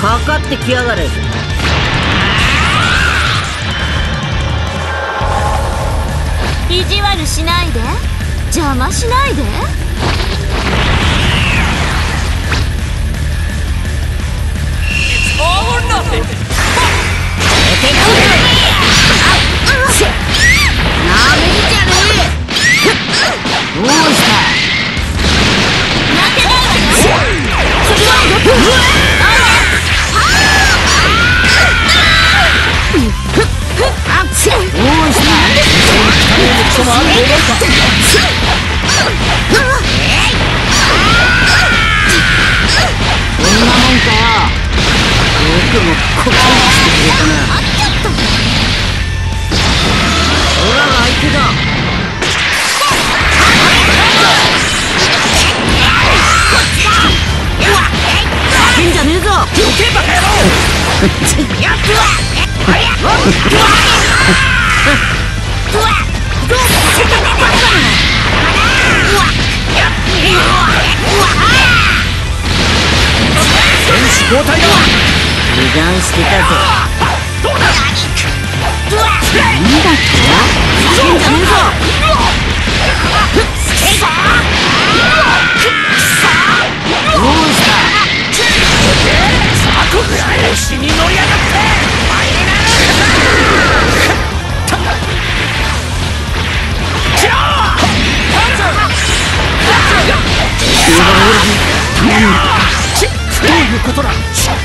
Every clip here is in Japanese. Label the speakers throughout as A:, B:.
A: かかってきやがれ。
B: 意地悪しないで、邪魔しないで。
A: It's all or nothing. なめんじゃねえ。どうした。
B: なんでないわよ。
A: どうした。クソもあると思うか。こんなもんかよ。よくもここまでしてくれたな。俺らが相手だ。負けんじゃねえぞ。どけバカ野郎。やっ選手交代だ。油断してたぜ。なんだって？負けんじゃねえぞ。どうした？調子に乗りやがって。どういうことだ。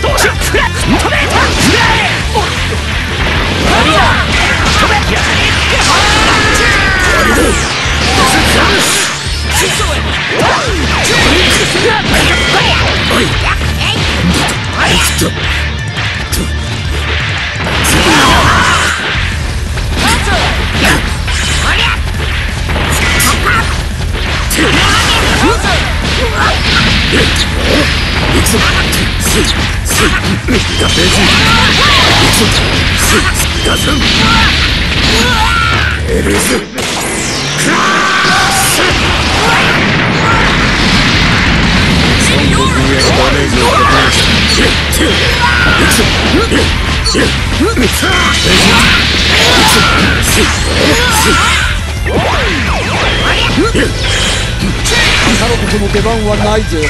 A: 他のことの出番はないぜ。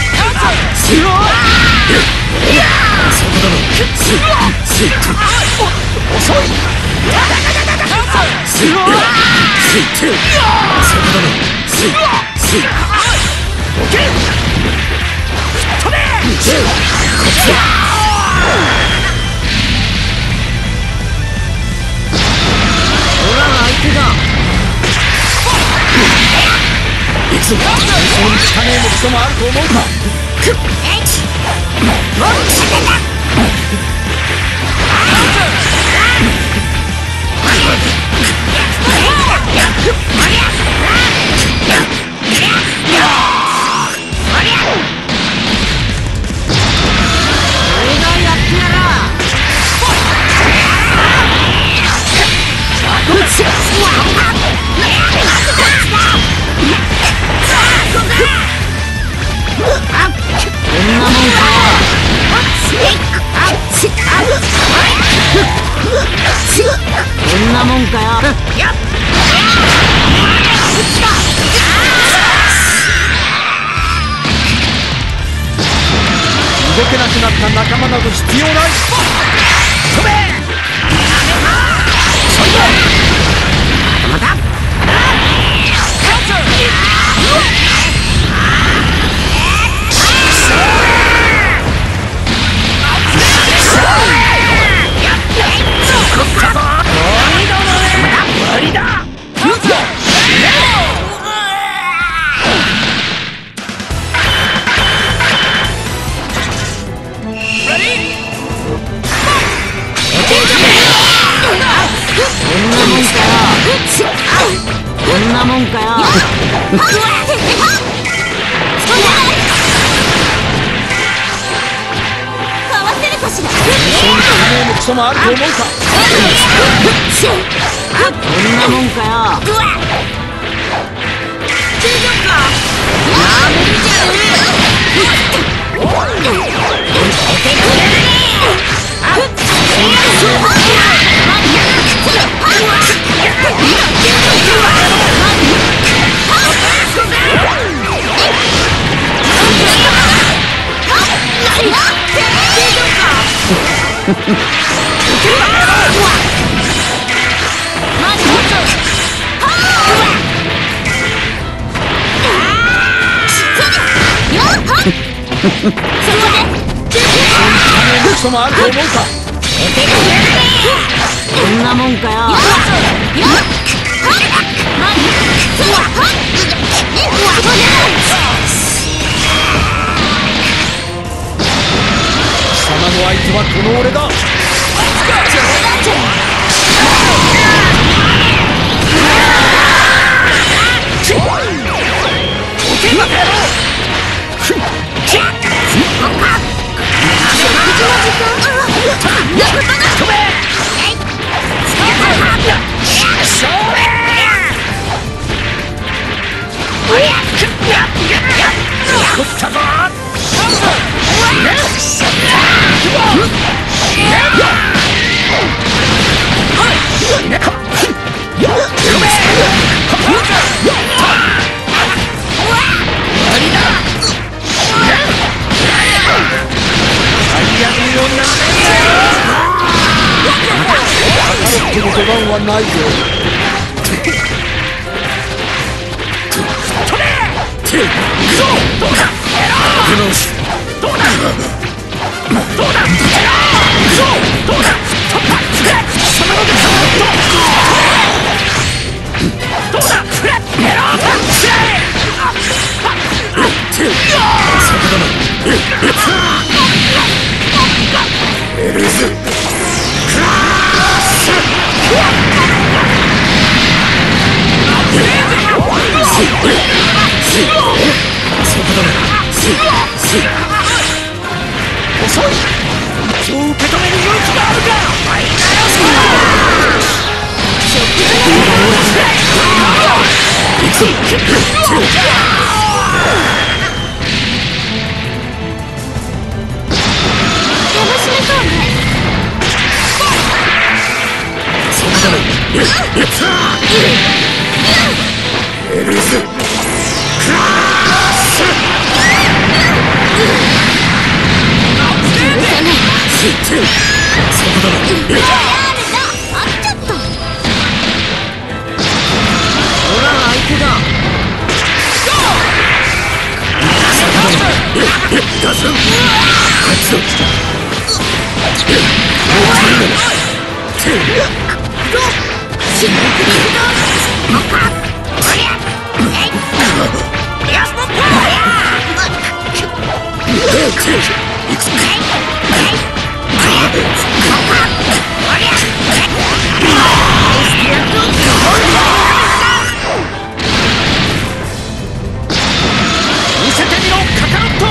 A: 遅い。そうに汚ねえのクソもあると思うか。こんなもんかよ。動けなくなった仲間など必要ない。飛べ。また。こんなもんかよ。
B: かわせるかしら。
A: そうに金もクソもあると思うか。こんなもんかよ。なめんじゃねえ。
C: そもあると思うか。
A: こんなもんかよ。
C: 貴様の相手はこの俺だ。この出番はないぞ。遅い。そう受け止める勇気があるか。見せてみろ、カカロット。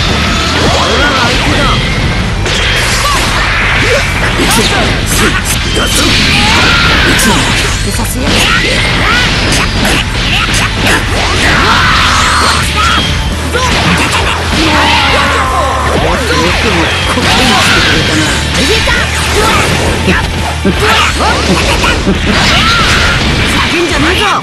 A: Six.
B: さすやつ。叫んじゃねえぞ。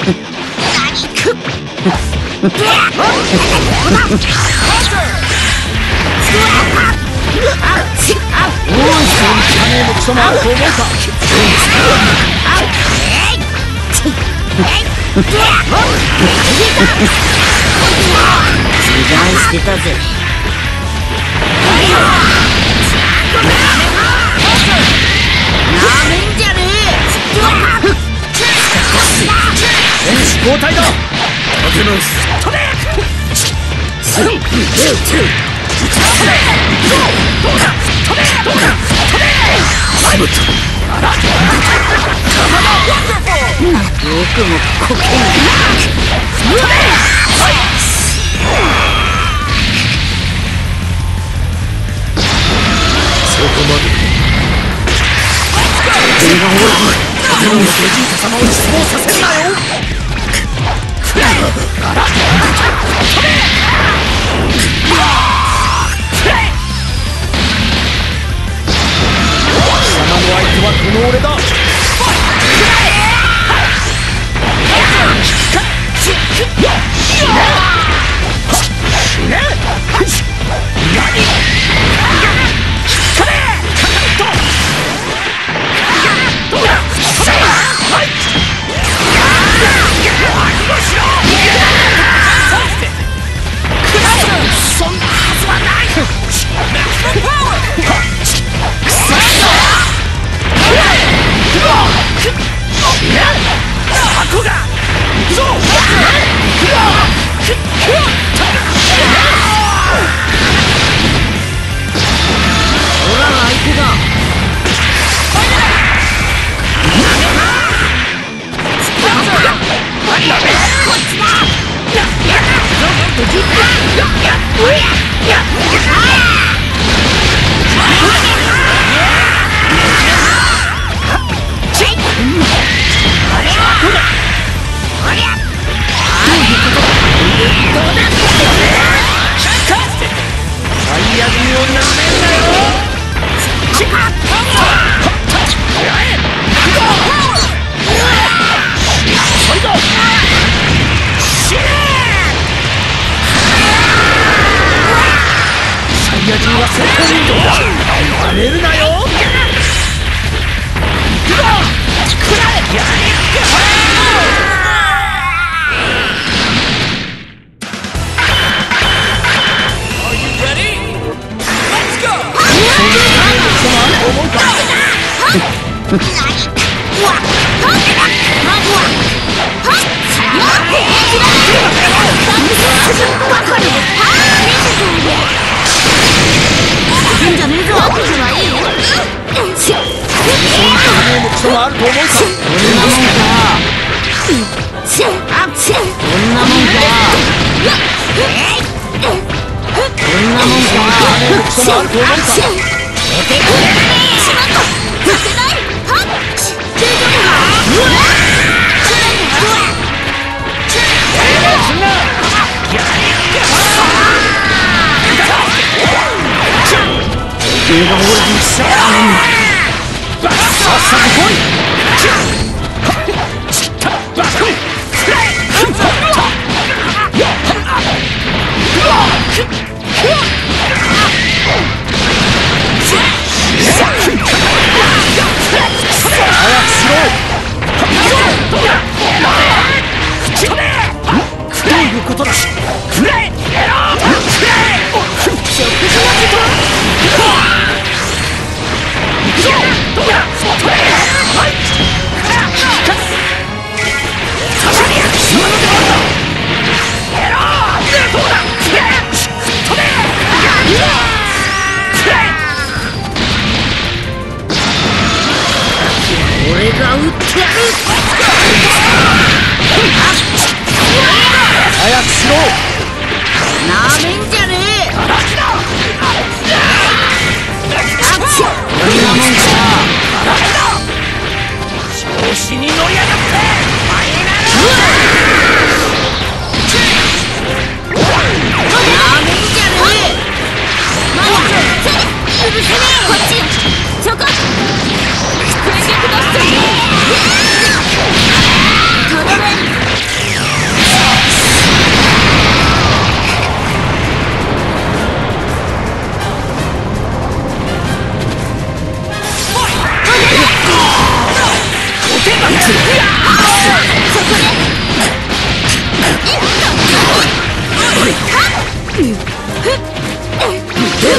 B: 油断してたぜ。なめんじゃねえ。
C: 選手交代だ。立て直す。
A: よくもこけん
C: そこまで。おじい様を失望させんなよ。貴様の相手はこの俺だ。そんなはずはない。箱が
A: オラが相手だ。
C: 寝るなよ。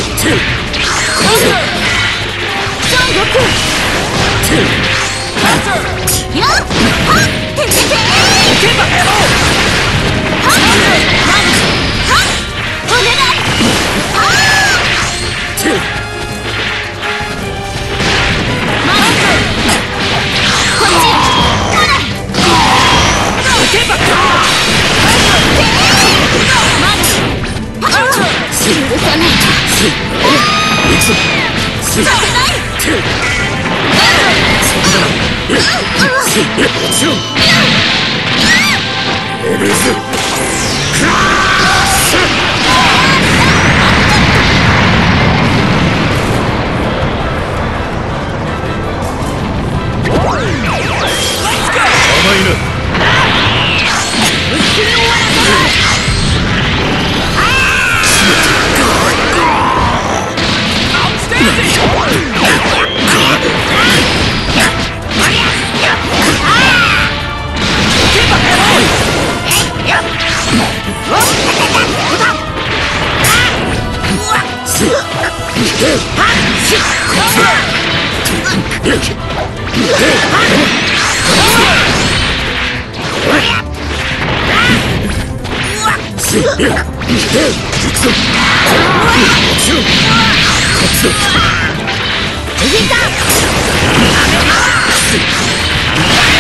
C: 逃げた。